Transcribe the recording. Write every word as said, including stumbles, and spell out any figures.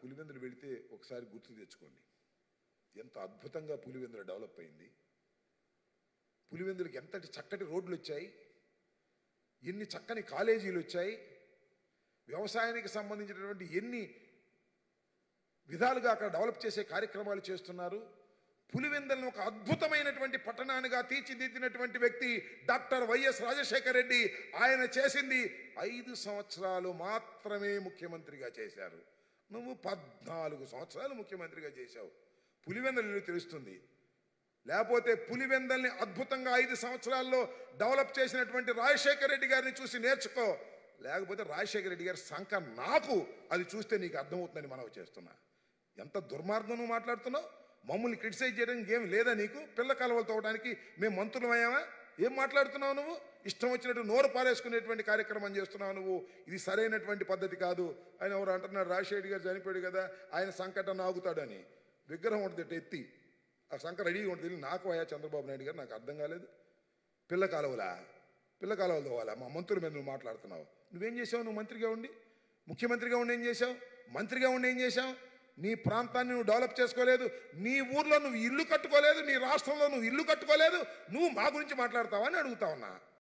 పులివెందులు వెళితే ఒకసారి గుర్తు తెచ్చుకోండి, ఎంత అద్భుతంగా పులివెందులు డెవలప్ అయింది. పులివెందులకి ఎంతటి చక్కటి రోడ్లు వచ్చాయి, ఎన్ని చక్కని కాలేజీలు వచ్చాయి, వ్యవసాయానికి సంబంధించినటువంటి ఎన్ని విధాలుగా అక్కడ డెవలప్ చేసే కార్యక్రమాలు చేస్తున్నారు. పులివెందులను ఒక అద్భుతమైనటువంటి పట్టణానిగా తీర్చిదిద్దినటువంటి వ్యక్తి డాక్టర్ వైఎస్ రాజశేఖర రెడ్డి. ఆయన చేసింది ఐదు సంవత్సరాలు మాత్రమే ముఖ్యమంత్రిగా చేశారు. నువ్వు పద్నాలుగు సంవత్సరాలు ముఖ్యమంత్రిగా చేశావు. పులివెందులు తెలుస్తుంది. లేకపోతే పులివెందుల్ని అద్భుతంగా ఐదు సంవత్సరాల్లో డెవలప్ చేసినటువంటి రాజశేఖర రెడ్డి గారిని చూసి నేర్చుకో. లేకపోతే రాజశేఖర రెడ్డి గారి సంఖ నాకు అది చూస్తే నీకు అర్థమవుతుందని మనవి చేస్తున్నా. ఎంత దుర్మార్గం నువ్వు మాట్లాడుతున్నావు. మమ్మల్ని క్రిటిసైజ్ చేయడానికి ఏం లేదా నీకు? పిల్ల కలవలు తోవడానికి మేము మంత్రులమయ్యామా? ఏం మాట్లాడుతున్నావు నువ్వు? ఇష్టం వచ్చినట్టు నోరు పారేసుకునేటువంటి కార్యక్రమం చేస్తున్నావు నువ్వు. ఇది సరైనటువంటి పద్ధతి కాదు. ఆయన ఎవరు అంటున్నారు, రాజశేఖర గారు చనిపోయాడు కదా, ఆయన సంకటం ఆగుతాడని. విగ్రహం ఉంటుంది ఎత్తి ఆ సంఖ రెడీగా ఉంటుంది. నాకు అయ్యా చంద్రబాబు నాయుడు గారు నాకు అర్థం కాలేదు. పిల్ల కాలువలా పిల్ల కాలువలు తోవాలా? మా మంత్రుల మీద నువ్వు మాట్లాడుతున్నావు. నువ్వేం చేసావు? నువ్వు మంత్రిగా ఉండి, ముఖ్యమంత్రిగా ఉండి ఏం చేశావు? మంత్రిగా ఉండి ఏం చేశావు? నీ ప్రాంతాన్ని నువ్వు డెవలప్ చేసుకోలేదు. నీ ఊర్లో నువ్వు ఇల్లు కట్టుకోలేదు. నీ రాష్ట్రంలో నువ్వు ఇల్లు కట్టుకోలేదు. నువ్వు మా గురించి మాట్లాడతావా అని అడుగుతా ఉన్నా.